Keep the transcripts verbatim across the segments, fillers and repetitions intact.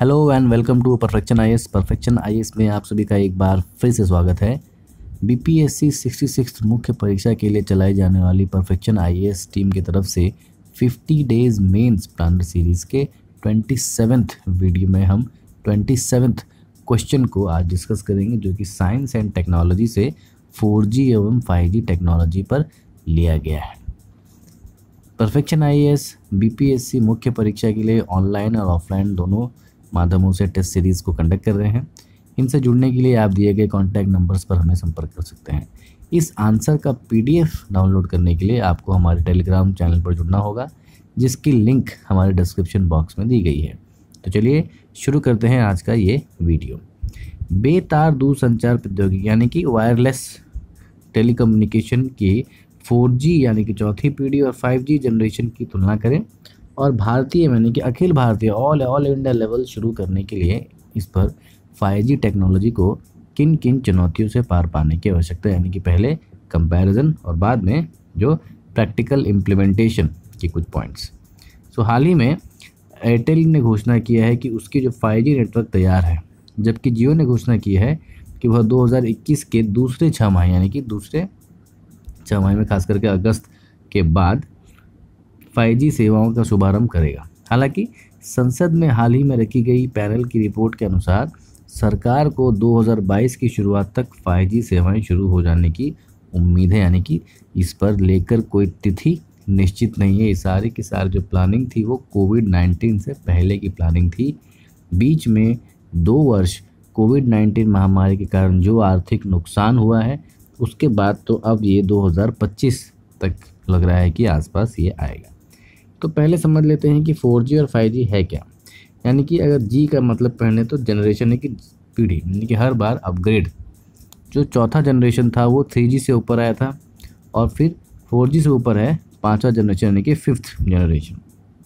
Hello and welcome to perfection IAS. Perfection IAS में आप सभी का एक बार फिर से स्वागत है। बीपीएससी छियासठ मुख्य परीक्षा के लिए चलाई जाने वाली परफेक्शन आईएएस टीम की तरफ से पचास डेज मेंस प्लानर सीरीज़ के सत्ताईसवें वीडियो में हम सत्ताईसवें क्वेश्चन को आज डिस्कस करेंगे, जो कि साइंस एंड टेक्नोलॉजी से फोर जी एवं फाइव जी टेक्नोलॉजी पर लिया गया है। परफेक्शन आईएएस बीपीएससी मुख्य परीक्षा के लिए ऑनलाइन और ऑफलाइन दोनों माध्यमों से टेस्ट सीरीज़ को कंडक्ट कर रहे हैं। इनसे जुड़ने के लिए आप दिए गए कॉन्टैक्ट नंबर्स पर हमें संपर्क कर सकते हैं। इस आंसर का पीडीएफ डाउनलोड करने के लिए आपको हमारे टेलीग्राम चैनल पर जुड़ना होगा, जिसकी लिंक हमारे डिस्क्रिप्शन बॉक्स में दी गई है। तो चलिए शुरू करते हैं आज का ये वीडियो। बेतार दूरसंचार प्रौद्योगिकी यानी कि वायरलेस टेलीकम्युनिकेशन की फोर जी यानी कि चौथी पीढ़ी और फाइव जी जनरेशन की तुलना करें और भारतीय यानी कि Akhil Bharatiya all all India level शुरू करने के लिए इस पर फाइव जी टेक्नोलॉजी को किन किन चुनौतियों से पार पाने की आवश्यकता है, यानी कि पहले कंपैरिजन और बाद में जो प्रैक्टिकल इम्प्लीमेंटेशन के कुछ पॉइंट्स। सो हाल ही में एयरटेल ने घोषणा किया है कि उसकी जो फाइव जी नेटवर्क तैयार है, जबकि जियो ने घोषणा की है कि वह दो हज़ार इक्कीस के दूसरे छमाही यानी कि दूसरे छमाही में खास करके अगस्त के बाद फाइव जी सेवाओं का शुभारंभ करेगा। हालांकि संसद में हाल ही में रखी गई पैनल की रिपोर्ट के अनुसार सरकार को दो हज़ार बाईस की शुरुआत तक फाइव जी सेवाएं शुरू हो जाने की उम्मीद है, यानी कि इस पर लेकर कोई तिथि निश्चित नहीं है। ये सारी की सारी जो प्लानिंग थी वो कोविड नाइन्टीन से पहले की प्लानिंग थी। बीच में दो वर्ष कोविड नाइन्टीन महामारी के कारण जो आर्थिक नुकसान हुआ है, उसके बाद तो अब ये दो हज़ार पच्चीस तक लग रहा है कि आसपास ये आएगा। तो पहले समझ लेते हैं कि फोर जी और फाइव जी है क्या। यानी कि अगर जी का मतलब पढ़ने तो जनरेशन है कि पीढ़ी, यानी कि हर बार अपग्रेड। जो चौथा जनरेशन था वो थ्री जी से ऊपर आया था और फिर फोर जी से ऊपर है पांचवा जनरेशन यानी कि फिफ्थ जनरेशन।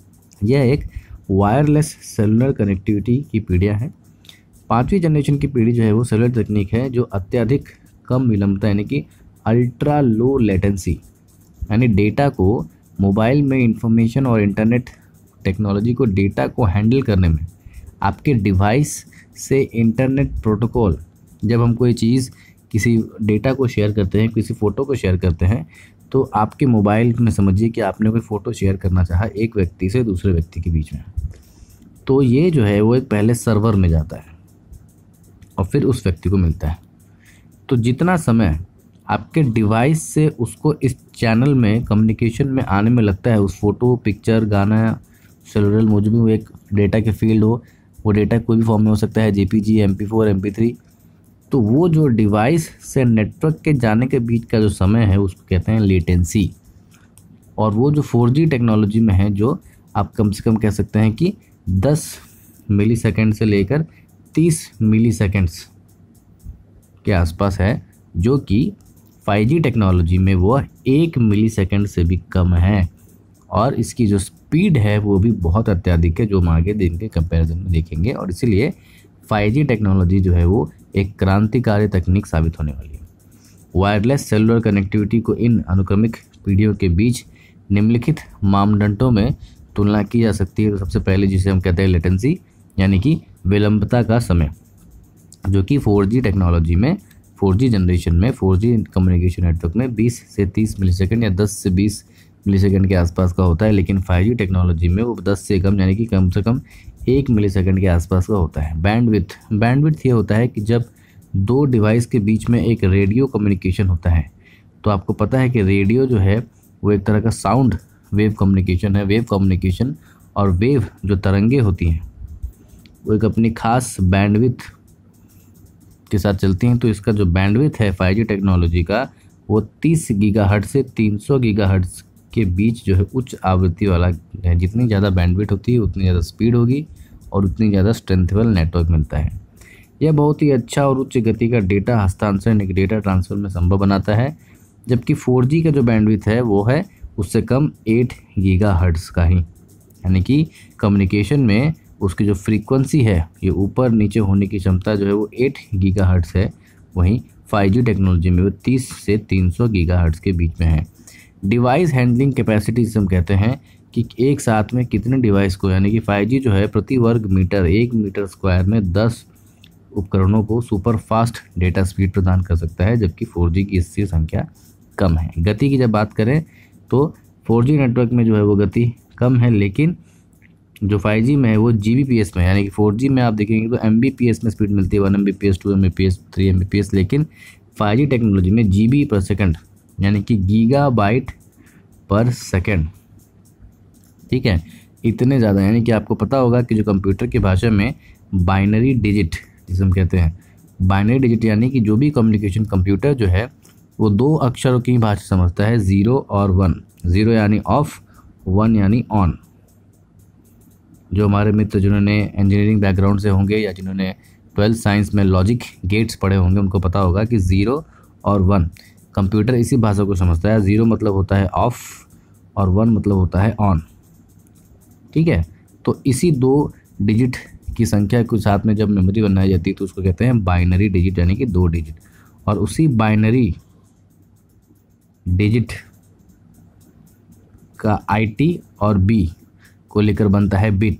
यह एक वायरलेस सेलुलर कनेक्टिविटी की पीढ़ियाँ हैं। पाँचवीं जनरेशन की पीढ़ी जो है वो सेलुलर तकनीक है, जो अत्यधिक कम विलंबता यानी कि अल्ट्रा लो लेटेंसी, यानी डेटा को मोबाइल में इंफॉर्मेशन और इंटरनेट टेक्नोलॉजी को डेटा को हैंडल करने में आपके डिवाइस से इंटरनेट प्रोटोकॉल, जब हम कोई चीज़ किसी डेटा को शेयर करते हैं, किसी फ़ोटो को शेयर करते हैं, तो आपके मोबाइल में समझिए कि आपने कोई फ़ोटो शेयर करना चाहा एक व्यक्ति से दूसरे व्यक्ति के बीच में, तो ये जो है वो एक पहले सर्वर में जाता है और फिर उस व्यक्ति को मिलता है। तो जितना समय आपके डिवाइस से उसको इस चैनल में कम्युनिकेशन में आने में लगता है, उस फोटो, पिक्चर, गाना, सेलुलर मुझ भी वो एक डेटा के फील्ड हो, वो डेटा कोई भी फॉर्म में हो सकता है, JPG, M P four, M P three, तो वो जो डिवाइस से नेटवर्क के जाने के बीच का जो समय है उसको कहते हैं लेटेंसी। और वो जो फोर जी टेक्नोलॉजी में है, जो आप कम से कम कह सकते हैं कि दस मिली सेकेंड से लेकर तीस मिली सेकेंड्स के आसपास है, जो कि फाइव जी टेक्नोलॉजी में वो एक मिली सेकेंड से भी कम है। और इसकी जो स्पीड है वो भी बहुत अत्यधिक है, जो हम आगे दिन के कंपैरिजन में देखेंगे। और इसीलिए फाइव जी टेक्नोलॉजी जो है वो एक क्रांतिकारी तकनीक साबित होने वाली है। वायरलेस सेलुलर कनेक्टिविटी को इन अनुक्रमिक पीढ़ियों के बीच निम्नलिखित मापदंडों में तुलना की जा सकती है। तो सबसे पहले जिसे हम कहते हैं लेटेंसी, यानी कि विलंबता का समय, जो कि फोर जी टेक्नोलॉजी में, फोर जी जनरेशन में, फोर जी कम्युनिकेशन नेटवर्क में बीस से तीस मिलीसेकंड या दस से बीस मिलीसेकंड के आसपास का होता है, लेकिन फाइव जी टेक्नोलॉजी में वो दस से कम यानी कि कम से कम एक मिलीसेकंड के आसपास का होता है। बैंडविड्थ बैंडविड्थ ये होता है कि जब दो डिवाइस के बीच में एक रेडियो कम्युनिकेशन होता है, तो आपको पता है कि रेडियो जो है वो एक तरह का साउंड वेव कम्युनिकेशन है। वेव कम्युनिकेशन और वेव जो तरंगे होती हैं वो एक अपनी खास बैंडविड्थ के साथ चलती हैं। तो इसका जो बैंडविड्थ है फाइव जी टेक्नोलॉजी का वो तीस गीगाहर्ट्ज़ से तीन सौ गीगाहर्ट्ज़ के बीच जो है उच्च आवृत्ति वाला है। जितनी ज़्यादा बैंडविड्थ होती है उतनी ज़्यादा स्पीड होगी और उतनी ज़्यादा स्ट्रेंथेबल नेटवर्क मिलता है। यह बहुत ही अच्छा और उच्च गति का डेटा हस्तांतरण, एक डेटा ट्रांसफ़र में संभव बनाता है, जबकि फोर जी का जो बैंडविड्थ है वो है उससे कम आठ गीगाहर्ट्ज़ का ही, यानी कि कम्युनिकेशन में उसकी जो फ्रीक्वेंसी है, ये ऊपर नीचे होने की क्षमता जो है वो आठ गीगाहर्ट्ज़ है। वहीं फाइव जी टेक्नोलॉजी में वो तीस से तीन सौ गीगाहर्ट्ज़ के बीच में है। डिवाइस हैंडलिंग कैपेसिटी जिसे हम कहते हैं कि एक साथ में कितने डिवाइस को, यानी कि फाइव जी जो है प्रति वर्ग मीटर एक मीटर स्क्वायर में दस उपकरणों को सुपर फास्ट डेटा स्पीड प्रदान कर सकता है, जबकि फोर जी की इससे संख्या कम है। गति की जब बात करें तो फोर जी नेटवर्क में जो है वो गति कम है, लेकिन जो फाइव जी में है वो जी बी पी एस में, यानी कि फोर जी में आप देखेंगे तो एम बी पी एस में स्पीड मिलती है, one M B P S, two M B P S, three M B P S, लेकिन फाइव जी टेक्नोलॉजी में जी बी पर सेकंड यानी कि गीगा बाइट पर सेकंड, ठीक है, इतने ज़्यादा। यानी कि आपको पता होगा कि जो कंप्यूटर की भाषा में बाइनरी डिजिट जिसे हम कहते हैं, बाइनरी डिजिट यानी कि जो भी कम्युनिकेशन कंप्यूटर जो है वो दो अक्षरों की भाषा समझता है, ज़ीरो और वन। ज़ीरो यानी ऑफ, वन यानी ऑन। जो हमारे मित्र जिन्होंने इंजीनियरिंग बैकग्राउंड से होंगे या जिन्होंने ट्वेल्थ साइंस में लॉजिक गेट्स पढ़े होंगे उनको पता होगा कि ज़ीरो और वन कंप्यूटर इसी भाषा को समझता है। ज़ीरो मतलब होता है ऑफ और वन मतलब होता है ऑन, ठीक है। तो इसी दो डिजिट की संख्या के साथ में जब मेमोरी बनाई जाती है तो उसको कहते हैं बाइनरी डिजिट, यानी कि दो डिजिट। और उसी बाइनरी डिजिट का आई टी और बी को लेकर बनता है बिट।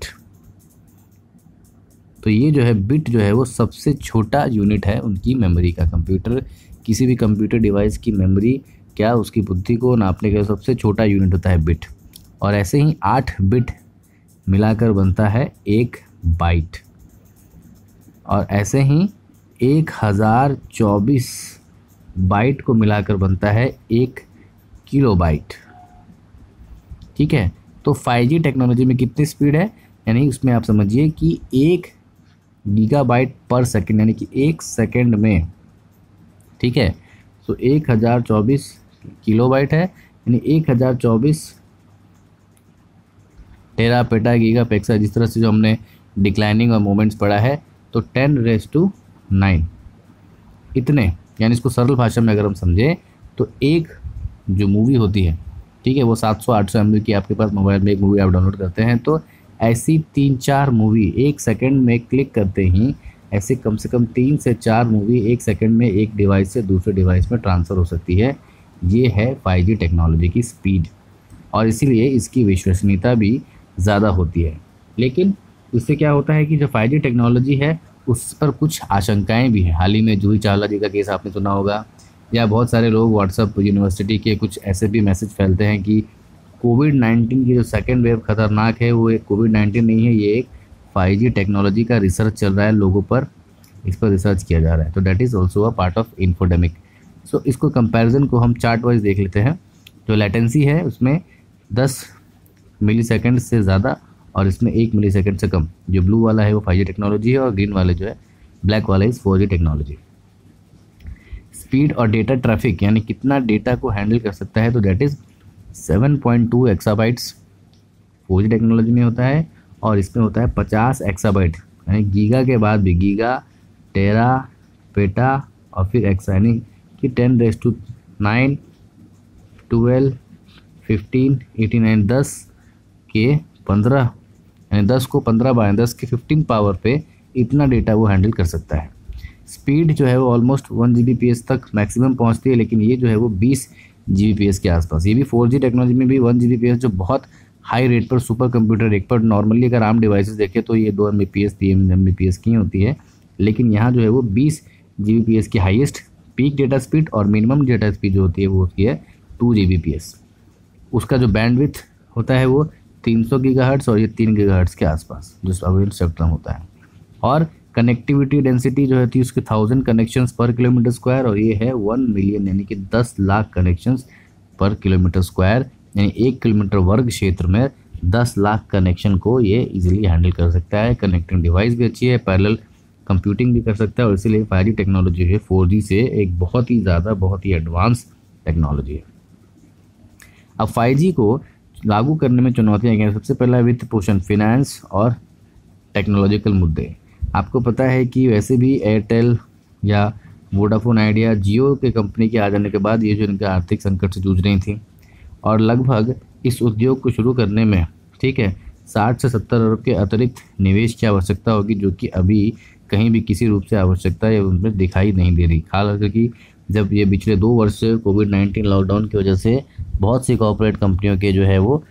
तो ये जो है बिट जो है वो सबसे छोटा यूनिट है उनकी मेमोरी का। कंप्यूटर, किसी भी कंप्यूटर डिवाइस की मेमोरी क्या उसकी बुद्धि को नापने का सबसे छोटा यूनिट होता है बिट। और ऐसे ही आठ बिट मिलाकर बनता है एक बाइट, और ऐसे ही एक हज़ार चौबीस बाइट को मिलाकर बनता है एक किलो बाइट, ठीक है। तो फाइव जी टेक्नोलॉजी में कितनी स्पीड है, यानी उसमें आप समझिए कि एक गीगाबाइट पर सेकंड, यानी कि एक सेकंड में, ठीक है। तो एक हज़ार चौबीस किलो बाइट है, यानी एक हज़ार चौबीस टेरा पेटा गीगा पेक्सा, जिस तरह से जो हमने डिक्लाइनिंग और मोमेंट्स पढ़ा है, तो टेन रेस टू नाइन इतने, यानी इसको सरल भाषा में अगर हम समझें तो एक जो मूवी होती है, ठीक है, वो सात सौ आठ सौ एम बी की आपके पास मोबाइल में एक मूवी आप डाउनलोड करते हैं, तो ऐसी तीन चार मूवी एक सेकंड में क्लिक करते ही ऐसे कम से कम तीन से चार मूवी एक सेकंड में एक डिवाइस से दूसरे डिवाइस में ट्रांसफ़र हो सकती है। ये है फाइव जी टेक्नोलॉजी की स्पीड, और इसीलिए इसकी विश्वसनीयता भी ज़्यादा होती है। लेकिन इससे क्या होता है कि जो फाइव जी टेक्नोलॉजी है उस पर कुछ आशंकाएं भी हैं। हाल ही में जूही चावला जी का केस आपने सुना होगा, या बहुत सारे लोग व्हाट्सएप यूनिवर्सिटी के कुछ ऐसे भी मैसेज फैलते हैं कि कोविड नाइन्टीन की जो सेकेंड वेव खतरनाक है वो एक कोविड नाइन्टीन नहीं है, ये एक फाइव जी टेक्नोलॉजी का रिसर्च चल रहा है, लोगों पर इस पर रिसर्च किया जा रहा है। तो that is also a part of infodemic. So इसको कंपैरिजन को हम चार्ट वाइज देख लेते हैं। जो लेटेंसी है उसमें दस मिली सेकेंड से ज़्यादा और इसमें एक मिली सेकेंड से कम। जो ब्लू वाला है वो फाइव जी टेक्नोलॉजी है और ग्रीन वाले जो है ब्लैक वाला is four G technology. Speed और डेटा ट्रैफिक यानी कितना डेटा को हैंडल कर सकता है, तो that is seven point two exabytes four G technology में होता है, और इसमें होता है पचास एक्साबाइट, यानी गीगा के बाद भी गीगा, टेरा, पेटा और फिर एक्सा, यानी कि ten raise to nine, twelve, fifteen, eighty nine, दस के पंद्रह, यानी दस को पंद्रह बार दस के फिफ्टीन पावर पे इतना डेटा वो हैंडल कर सकता है। स्पीड जो है वो almost one G B P S तक मैक्सिमम पहुंचती है, लेकिन ये जो है वो बीस जी बी पी एस के आसपास। ये भी फोर जी टेक्नोलॉजी में भी one G B P S जो बहुत हाई रेट पर सुपर कंप्यूटर रेट पर नॉर्मली अगर आम डिवाइसेस देखें तो ये दो एम बी पी एस तीन एम बी पी एस की होती है, लेकिन यहाँ जो है वो बीस जी बी पी एस की हाईएस्ट पीक डेटा स्पीड और मिनिमम डेटा स्पीड जो होती है वो होती है two G B P S. उसका जो बैंडविड्थ होता है वो तीन सौ गीगाहर्ट्ज़ और ये तीन गीगाहर्ट्ज़ के आसपास जो अवेलेबल स्पेक्ट्रम होता है। और कनेक्टिविटी डेंसिटी जो होती है उसके थाउजेंड कनेक्शंस पर किलोमीटर स्क्वायर, और ये है वन मिलियन यानी कि दस लाख कनेक्शंस पर किलोमीटर स्क्वायर, यानी एक किलोमीटर वर्ग क्षेत्र में दस लाख कनेक्शन को ये इजीली हैंडल कर सकता है। कनेक्टिंग डिवाइस भी अच्छी है, पैरेलल कंप्यूटिंग भी कर सकता है, और इसीलिए फाइव जी टेक्नोलॉजी है फोर जी से एक बहुत ही ज़्यादा बहुत ही एडवांस टेक्नोलॉजी है। अब फाइव जी को लागू करने में चुनौतियाँ क्या हैं? सबसे पहला वित्त पोषण, फिनेंस और टेक्नोलॉजिकल मुद्दे। आपको पता है कि वैसे भी एयरटेल या वोडाफोन आइडिया, जियो के कंपनी के आ जाने के बाद ये जो इनका आर्थिक संकट से जूझ रही थी, और लगभग इस उद्योग को शुरू करने में, ठीक है, साठ से सत्तर अरब के अतिरिक्त निवेश की आवश्यकता होगी, जो कि अभी कहीं भी किसी रूप से आवश्यकता या उनमें दिखाई नहीं दे रही। हालांकि जब ये पिछले दो वर्ष से कोविड नाइन्टीन लॉकडाउन की वजह से बहुत सी कॉर्पोरेट कंपनियों के जो है वो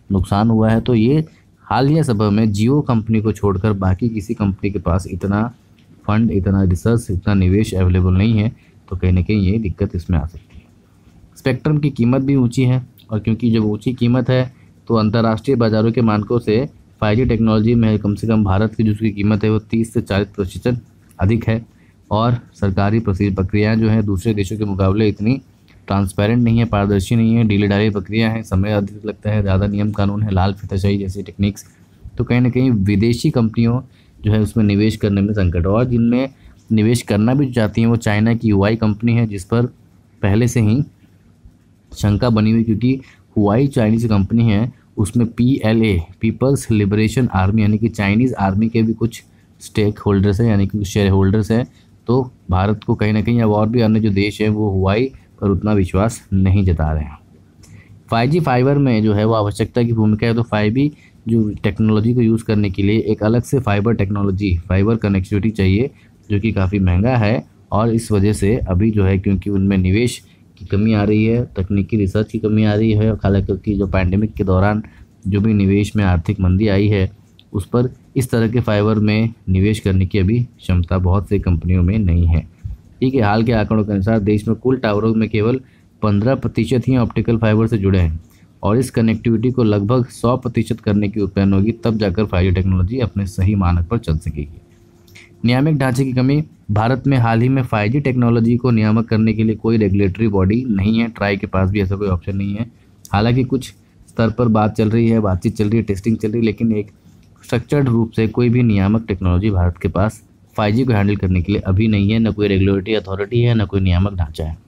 नुकसान हुआ है। तो ये हालिया समय में जियो कंपनी को छोड़कर बाकी किसी कंपनी के पास इतना फंड, इतना रिसर्च, इतना निवेश अवेलेबल नहीं है, तो कहीं ना कहीं ये दिक्कत इसमें आ सकती है। स्पेक्ट्रम की कीमत भी ऊंची है, और क्योंकि जब ऊंची कीमत है तो अंतर्राष्ट्रीय बाज़ारों के मानकों से फाइव जी टेक्नोलॉजी में कम से कम भारत की जो उसकी कीमत है वो तीस से चालीस प्रतिशत अधिक है, और सरकारी प्रक्रियाएँ जो हैं दूसरे देशों के मुकाबले इतनी ट्रांसपेरेंट नहीं है, पारदर्शी नहीं है, ढीले ढाली प्रक्रिया है, समय अधिक लगता है, ज़्यादा नियम कानून है, लाल फीताशाही जैसी टेक्निक्स। तो कहीं ना कहीं विदेशी कंपनियों जो है उसमें निवेश करने में संकट, और जिनमें निवेश करना भी चाहती हैं वो चाइना की हुआई कंपनी है, जिस पर पहले से ही शंका बनी हुई, क्योंकि हुआई चाइनीज़ कंपनी है, उसमें P L A people's liberation army यानी कि चाइनीज़ आर्मी के भी कुछ स्टेक होल्डर्स हैं, यानी कि कुछ शेयर होल्डर्स हैं। तो भारत को कहीं ना कहीं अब और भी अन्य जो देश हैं वो हुआई पर उतना विश्वास नहीं जता रहे हैं। फाइव जी फाइबर में जो है वो आवश्यकता की भूमिका है। तो फाइव जी जो टेक्नोलॉजी को यूज़ करने के लिए एक अलग से फाइबर टेक्नोलॉजी, फाइबर कनेक्टिविटी चाहिए, जो कि काफ़ी महंगा है, और इस वजह से अभी जो है क्योंकि उनमें निवेश की कमी आ रही है, तकनीकी रिसर्च की कमी आ रही है, हालांकि जो पैंडेमिक के दौरान जो भी निवेश में आर्थिक मंदी आई है उस पर इस तरह के फाइबर में निवेश करने की अभी क्षमता बहुत सी कंपनियों में नहीं है। ठीक है, हाल के आंकड़ों के अनुसार देश में कुल टावरों में केवल पंद्रह प्रतिशत ही ऑप्टिकल फाइबर से जुड़े हैं, और इस कनेक्टिविटी को लगभग सौ प्रतिशत करने की उपलब्ध होगी, तब जाकर फाइव जी टेक्नोलॉजी अपने सही मानक पर चल सकेगी। नियामक ढांचे की कमी। भारत में हाल ही में फाइव जी टेक्नोलॉजी को नियामक करने के लिए कोई रेगुलेटरी बॉडी नहीं है, ट्राई के पास भी ऐसा कोई ऑप्शन नहीं है। हालांकि कुछ स्तर पर बात चल रही है, बातचीत चल रही है, टेस्टिंग चल रही है, लेकिन एक स्ट्रक्चर्ड रूप से कोई भी नियामक टेक्नोलॉजी भारत के पास फाइव जी को हैंडल करने के लिए अभी नहीं है, न कोई रेगुलेटरी अथॉरिटी है, न कोई नियामक ढांचा है।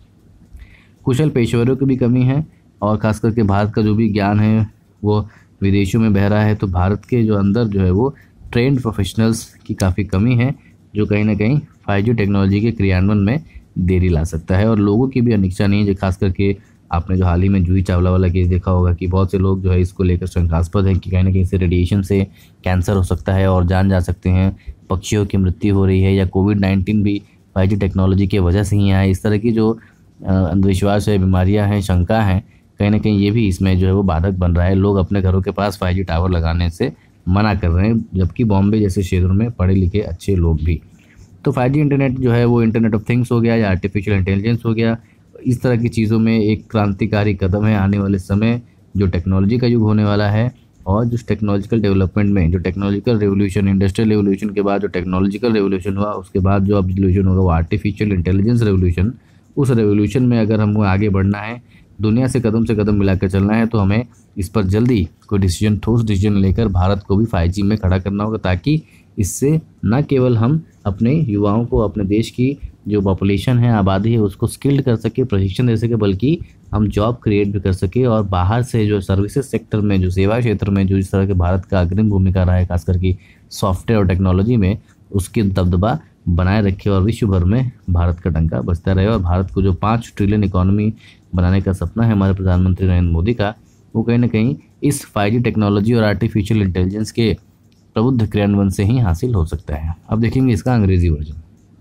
कुशल पेशेवरों की भी कमी है, और खास करके भारत का जो भी ज्ञान है वो विदेशों में बह रहा है, तो भारत के जो अंदर जो है वो ट्रेंड प्रोफेशनल्स की काफ़ी कमी है, जो कहीं ना कहीं फाइव जी टेक्नोलॉजी के क्रियान्वयन में देरी ला सकता है। और लोगों की भी अनिच्छा नहीं है, जो खास करके आपने जो हाल ही में जूही चावला वाला केस देखा होगा कि बहुत से लोग जो है इसको लेकर शंकास्पद हैं कि कहीं ना कहीं से रेडिएशन से कैंसर हो सकता है और जान जा सकते हैं, पक्षियों की मृत्यु हो रही है, या कोविड नाइन्टीन भी फाइव जी टेक्नोलॉजी की वजह से ही आया। इस तरह की जो अंधविश्वास है, बीमारियां हैं, शंका हैं, कहीं ना कहीं ये भी इसमें जो है वो बाधक बन रहा है। लोग अपने घरों के पास फाइव जी टावर लगाने से मना कर रहे हैं, जबकि बॉम्बे जैसे शहरों में पढ़े लिखे अच्छे लोग भी। तो फाइव जी इंटरनेट जो है वो इंटरनेट ऑफ थिंग्स हो गया या आर्टिफिशियल इंटेलिजेंस हो गया, इस तरह की चीज़ों में एक क्रांतिकारी कदम है। आने वाले समय जो टेक्नोलॉजी का युग होने वाला है, और जो टेक्नोलॉजिकल डेवलपमेंट में जो टेक्नोलॉजिकल रेवोल्यूशन, इंडस्ट्रियल रेवोल्यूशन के बाद जो टेक्नोलॉजिकल रेवोल्यूशन हुआ, उसके बाद जो अब रेवोल्यूशन होगा वो आर्टिफिशियल इंटेलिजेंस रेवोल्यूशन। उस रेवोल्यूशन में अगर हमको आगे बढ़ना है, दुनिया से कदम से कदम मिलाकर चलना है, तो हमें इस पर जल्दी कोई डिसीजन, ठोस डिसीजन लेकर भारत को भी फाइव जी में खड़ा करना होगा, ताकि इससे न केवल हम अपने युवाओं को, अपने देश की जो पॉपुलेशन है, आबादी है, उसको स्किल्ड कर सके, प्रशिक्षण दे सके, बल्कि हम जॉब क्रिएट भी कर सके, और बाहर से जो सर्विसेज सेक्टर में, जो सेवा क्षेत्र में जो इस तरह के भारत का अग्रिम भूमिका रहा है, खास करके सॉफ्टवेयर और टेक्नोलॉजी में, उसकी दबदबा बनाए रखे और विश्व भर में भारत का डंका बजता रहे। और भारत को जो पाँच ट्रिलियन इकोनॉमी बनाने का सपना है हमारे प्रधानमंत्री नरेंद्र मोदी का, वो कहीं ना कहीं इस फाइव जी टेक्नोलॉजी और आर्टिफिशियल इंटेलिजेंस के प्रबुद्ध क्रियान्वयन से ही हासिल हो सकता है। अब देखेंगे इसका अंग्रेजी version.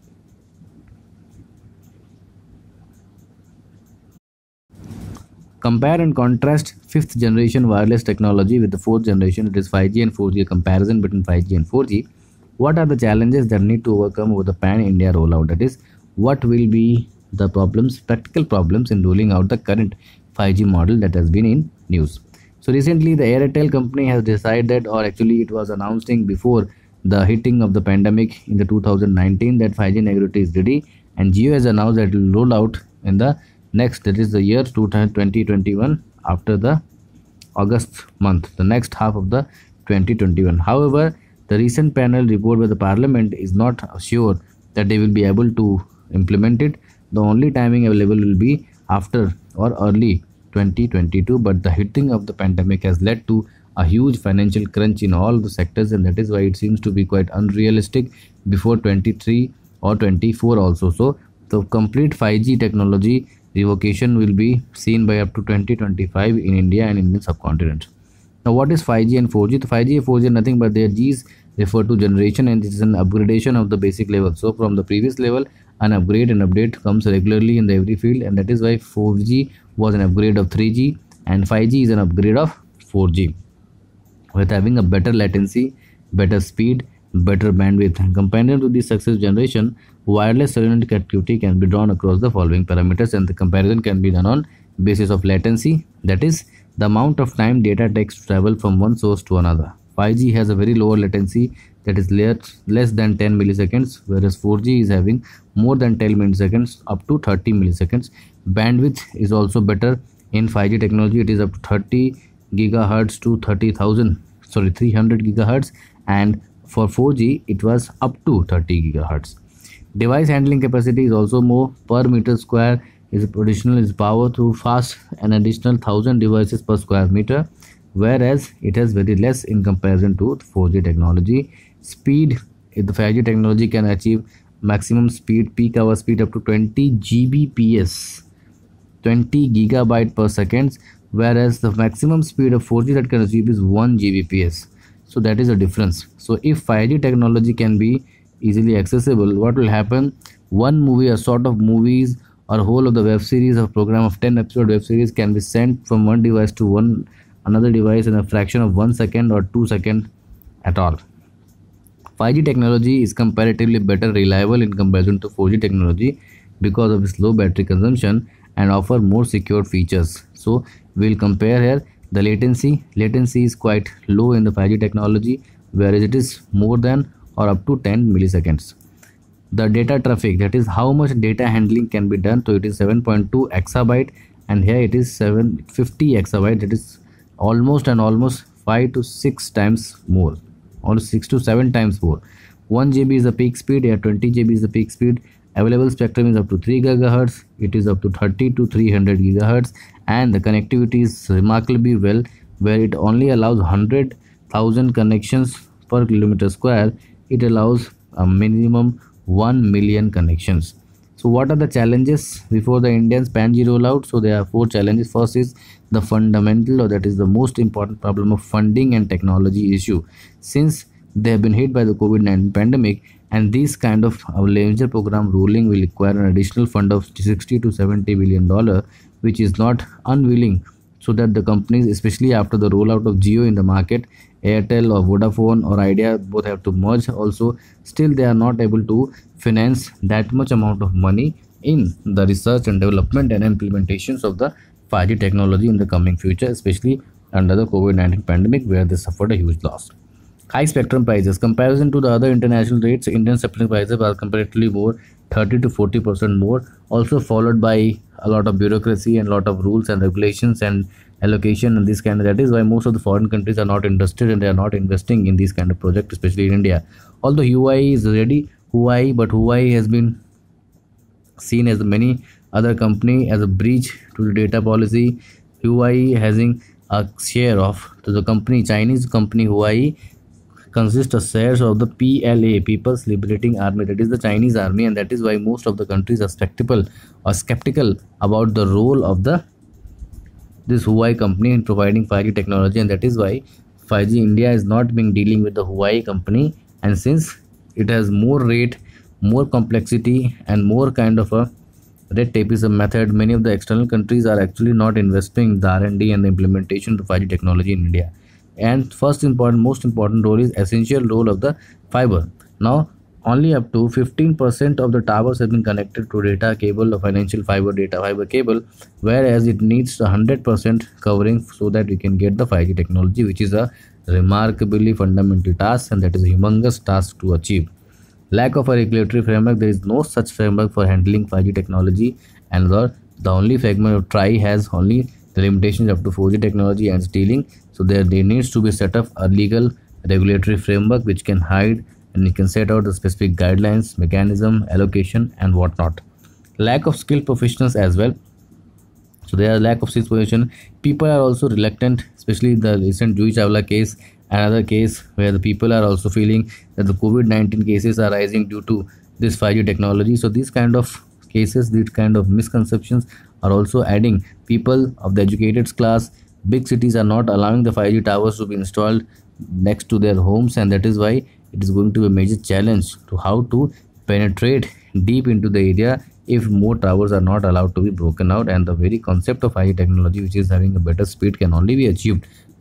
Compare and contrast fifth generation wireless technology with the fourth generation, that is five G and four G. Comparison between five G and four G. What are the challenges that need to overcome over the pan-India rollout? That is, what will be the problems, practical problems in rolling out the current five G model that has been in news. So recently, the Airtel company has decided, or actually it was announcing before the hitting of the pandemic in the two thousand nineteen, that five G network is ready, and Jio has announced that it will roll out in the next, that is the year twenty twenty-one, after the August month, the next half of the twenty twenty-one. However, the recent panel report by the parliament is not sure that they will be able to implement it. The only timing available will be after or early twenty twenty-two, but the hitting of the pandemic has led to a huge financial crunch in all the sectors, and that is why it seems to be quite unrealistic before twenty-three or twenty-four also. So the complete five G technology revocation will be seen by up to twenty twenty-five in India and Indian subcontinent. Now, what is five G and four G? So five G and four G are nothing but their G's refer to generation, and this is an upgradation of the basic level. So from the previous level, an upgrade and update comes regularly in the every field, and that is why four G was an upgrade of three G and five G is an upgrade of four G, with having a better latency, better speed, better bandwidth. And compared to the success generation, wireless cellular connectivity can be drawn across the following parameters, and the comparison can be done on basis of latency, that is the amount of time data takes to travel from one source to another. five G has a very lower latency, that is less, less than ten milliseconds, whereas four G is having more than ten milliseconds, up to thirty milliseconds. Bandwidth is also better in five G technology. It is up to thirty gigahertz to thirty thousand, sorry, three hundred gigahertz, and for four G it was up to thirty gigahertz. Device handling capacity is also more. Per meter square is additional is power through fast an additional one thousand devices per square meter, whereas it has very less in comparison to four G technology. Speed, if the five G technology can achieve maximum speed, peak hour speed up to twenty G B P S, twenty gigabyte per second, whereas the maximum speed of four G that can achieve is one G B P S. So that is a difference. So if five G technology can be easily accessible, what will happen? One movie, a sort of movies or whole of the web series or program of ten episode web series can be sent from one device to one another device in a fraction of one second or two second at all. five G technology is comparatively better reliable in comparison to four G technology because of its low battery consumption and offer more secure features. So we'll compare here the latency. Latency is quite low in the five G technology, whereas it is more than or up to ten milliseconds. The data traffic, that is how much data handling can be done, so it is seven point two exabyte, and here it is seven hundred fifty exabyte. That is almost and almost five to six times more, or six to seven times more. one G B is the peak speed, here twenty G B is the peak speed. Available spectrum is up to three gigahertz, it is up to thirty to three hundred gigahertz, and the connectivity is remarkably well, where it only allows one hundred thousand connections per kilometer square. It allows a minimum one million connections. So what are the challenges before the Indian Pan G rollout? So there are four challenges. First is the fundamental, or that is the most important problem of funding and technology issue, since they have been hit by the COVID nineteen pandemic, and this kind of a major program rolling will require an additional fund of sixty to seventy billion dollar, which is not unwilling, so that the companies, especially after the rollout of Jio in the market, Airtel or Vodafone or Idea both have to merge also, still they are not able to finance that much amount of money in the research and development and implementations of the five G technology in the coming future, especially under the COVID nineteen pandemic, where they suffered a huge loss. High spectrum prices. Comparison to the other international rates, Indian spectrum prices are comparatively more, thirty to forty percent more, also followed by a lot of bureaucracy and a lot of rules and regulations and allocation and this kind of. That is why most of the foreign countries are not interested and they are not investing in these kind of projects, especially in India. Although Huawei is ready, Huawei, but Huawei has been seen as many other company as a breach to the data policy. Huawei having a share of to the company, Chinese company Huawei consists of shares of the P L A, People's Liberating Army, that is the Chinese army, and that is why most of the countries are skeptical or skeptical about the role of the this Huawei company in providing five G technology, and that is why five G India is not being dealing with the Huawei company. And since it has more rate, more complexity and more kind of a red tapeism method, many of the external countries are actually not investing in the R and D and the implementation of five G technology in India. And first important, most important role is essential role of the fiber. Now only up to fifteen percent of the towers have been connected to data cable or financial fiber data fiber cable, whereas it needs one hundred percent covering so that we can get the five G technology, which is a remarkably fundamental task, and that is a humongous task to achieve. Lack of a regulatory framework. There is no such framework for handling five G technology, and the, the only fragment of T R I has only the limitations up to four G technology and stealing. So there, there needs to be set up a legal regulatory framework which can hide and it can set out the specific guidelines, mechanism, allocation and whatnot. Lack of skilled professionals as well. So there are lack of skilled professionals. People are also reluctant, especially the recent Juhi Chawla case, another case where the people are also feeling that the COVID nineteen cases are rising due to this five G technology. So these kind of cases, these kind of misconceptions are also adding people of the educated class. Big cities are not allowing the five G towers to be installed next to their homes, and that is why it is going to be a major challenge to how to penetrate deep into the area if more towers are not allowed to be broken out. And the very concept of five G technology, which is having a better speed, can only be achieved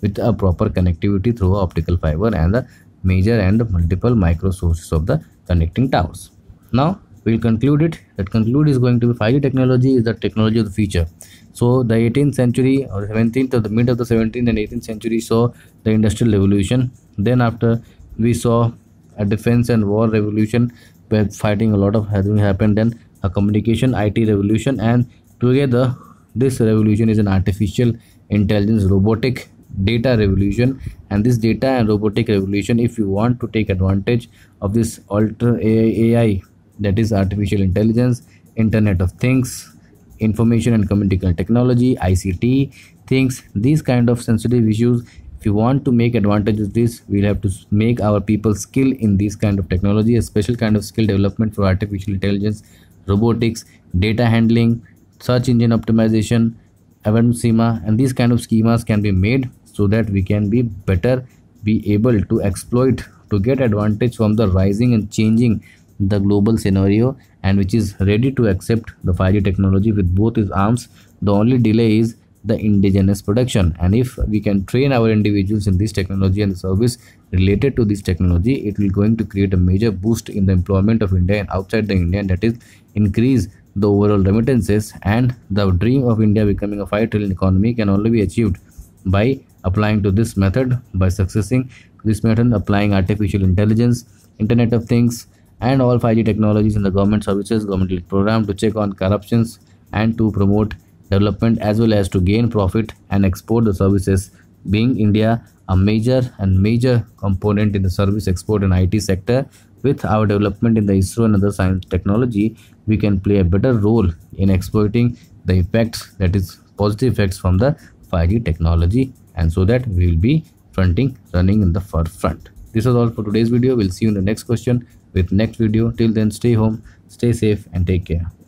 with a proper connectivity through optical fiber and the major and multiple micro sources of the connecting towers. Now we'll conclude it. That conclude is going to be five G technology is the technology of the future. So the eighteenth century or seventeenth or the mid of the seventeenth and eighteenth century saw the industrial revolution. Then after we saw a defense and war revolution where fighting a lot of having happened. Then a communication I T revolution, and together this revolution is an artificial intelligence robotic data revolution. And this data and robotic revolution, if you want to take advantage of this alter A I, that is artificial intelligence, internet of things, information and communication technology, I C T things, these kind of sensitive issues, if you want to make advantage of this, we'll have to make our people skill in this kind of technology, a special kind of skill development for artificial intelligence, robotics, data handling, search engine optimization, event schema, and these kind of schemas can be made so that we can be better be able to exploit to get advantage from the rising and changing the global scenario, and which is ready to accept the five G technology with both its arms. The only delay is the indigenous production, and if we can train our individuals in this technology and the service related to this technology, it will going to create a major boost in the employment of India and outside the India, and that is increase the overall remittances. And the dream of India becoming a five trillion economy can only be achieved by applying to this method, by successing this method, applying artificial intelligence, internet of things, and all five G technologies in the government services, government program to check on corruptions and to promote development as well as to gain profit and export the services. Being India a major and major component in the service export and I T sector, with our development in the ISRO and other science technology, we can play a better role in exploiting the effects, that is positive effects from the five G technology, and so that we will be fronting running in the forefront. This is all for today's video. We'll see you in the next question with next video. Till then, stay home, stay safe, and take care.